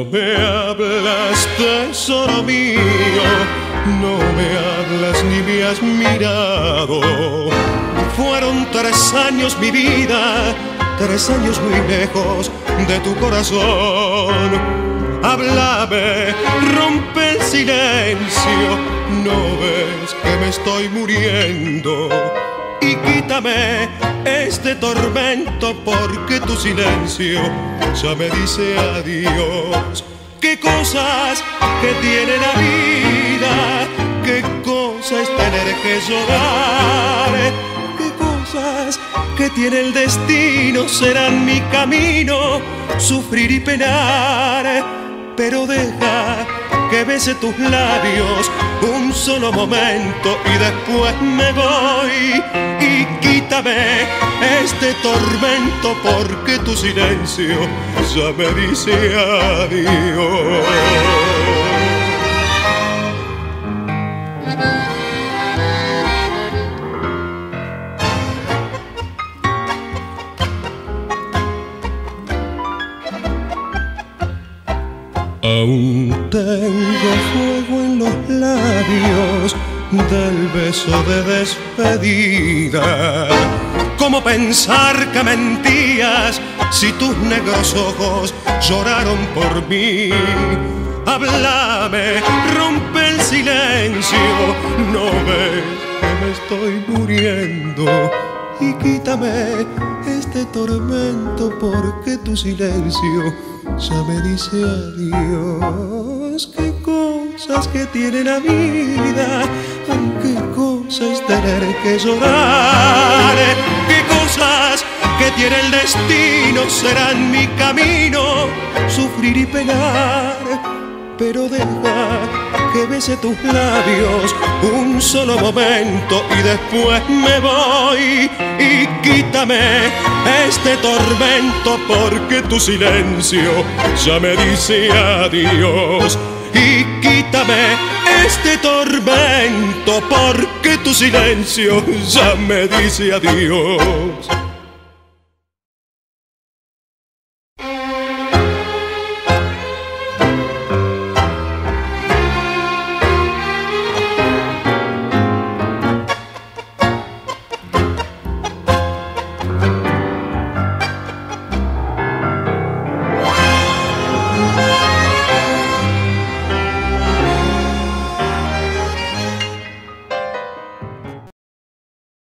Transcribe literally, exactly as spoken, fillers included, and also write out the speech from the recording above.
No me hablas, tesoro mío, no me hablas ni me has mirado. Fueron tres años mi vida, tres años muy lejos de tu corazón. Háblame, rompe el silencio, no ves que me estoy muriendo. Y quítame este tormento porque tu silencio ya me dice adiós. Qué cosas que tiene la vida, qué cosa es tener que llorar. Qué cosas que tiene el destino serán mi camino, sufrir y penar. Pero deja que bese tus labios un solo momento y después me voy. Y quítame este tormento porque tu silencio ya me dice adiós. Aún tengo fuego en los labios del beso de despedida. ¿Cómo pensar que mentías si tus negros ojos lloraron por mí? Háblame, rompe el silencio, no ves que me estoy muriendo. Y quítame este tormento porque tu silencio ya me dice adiós. Qué cosas que tiene la vida, qué cosas tener que llorar. Qué cosas que tiene el destino serán mi camino, sufrir y penar. Pero deja que bese tus labios un solo momento y después me voy. Y quítame este tormento porque tu silencio ya me dice adiós. Y quítame este tormento porque tu silencio ya me dice adiós.